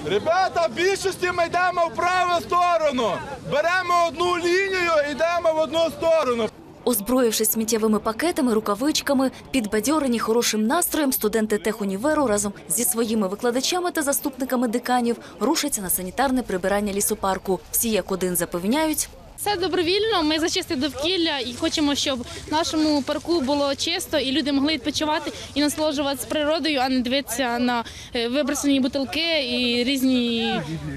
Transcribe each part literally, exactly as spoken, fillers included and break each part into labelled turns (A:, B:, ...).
A: Ребята, в більшості ми йдемо в праву сторону. Беремо одну лінію і йдемо в одну сторону.
B: Озброївшись сміттєвими пакетами, рукавичками, підбадьорені хорошим настроєм, студенти техуніверу разом зі своїми викладачами та заступниками деканів рушаться на санітарне прибирання лісопарку. Всі як один запевняють:
C: це добровільно, ми за чисте довкілля і хочемо, щоб в нашому парку було чисто і люди могли відпочивати і насолоджуватися природою, а не дивитися на вибросені бутилки і різні…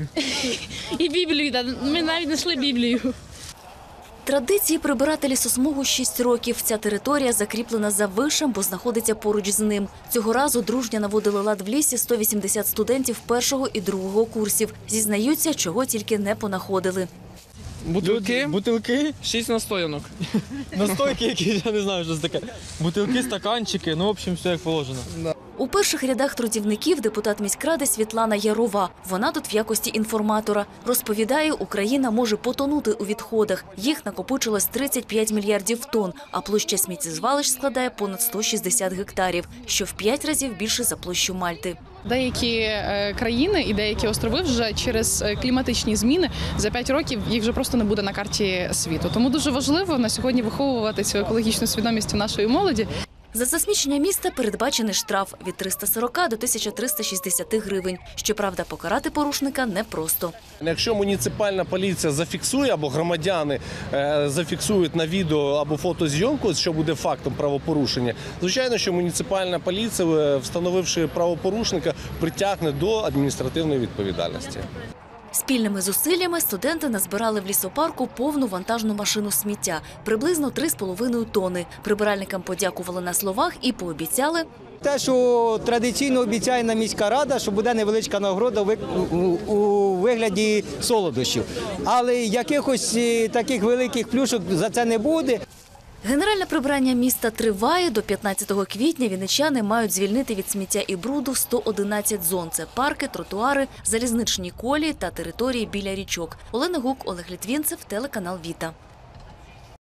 C: і Біблію. Ми навіть знайшли Біблію.
B: Традиції прибирати лісосмугу шість років. Ця територія закріплена за вишем, бо знаходиться поруч з ним. Цього разу дружня наводили лад в лісі сто вісімдесят студентів першого і другого курсів. Зізнаються, чого тільки не понаходили.
D: Бутилки,
E: Бутилки,
D: шість настоянок.
E: настойки якісь, я не знаю, що це таке. Бутилки, стаканчики, ну, в общем, все як положено.
B: У перших рядах трудівників депутат міськради Світлана Ярова. Вона тут в якості інформатора. Розповідає, Україна може потонути у відходах. Їх накопичилось тридцять п'ять мільярдів тонн, а площа сміттєзвалищ складає понад сто шістдесят гектарів, що в п'ять разів більше за площу Мальти.
F: Деякі країни і деякі острови вже через кліматичні зміни за п'ять років їх вже просто не буде на карті світу. Тому дуже важливо на сьогодні виховувати цю екологічну свідомість у нашої молоді.
B: За засмічення міста передбачений штраф від триста сорока до тисячі трьохсот шістдесяти гривень. Щоправда, покарати порушника непросто.
G: Якщо муніципальна поліція зафіксує або громадяни е, зафіксують на відео або фотозйомку, що буде фактом правопорушення, звичайно, що муніципальна поліція, встановивши правопорушника, притягне до адміністративної відповідальності.
B: Спільними зусиллями студенти назбирали в лісопарку повну вантажну машину сміття – приблизно три з половиною тонни. Прибиральникам подякували на словах і пообіцяли:
H: те, що традиційно обіцяє нам міська рада, що буде невеличка нагорода у вигляді солодощів. Але якихось таких великих плюшок за це не буде.
B: Генеральне прибирання міста триває. До п'ятнадцятого квітня вінничани мають звільнити від сміття і бруду сто одинадцять зон. Це парки, тротуари, залізничні колії та території біля річок. Олена Гук, Олег Літвінцев, телеканал Віта.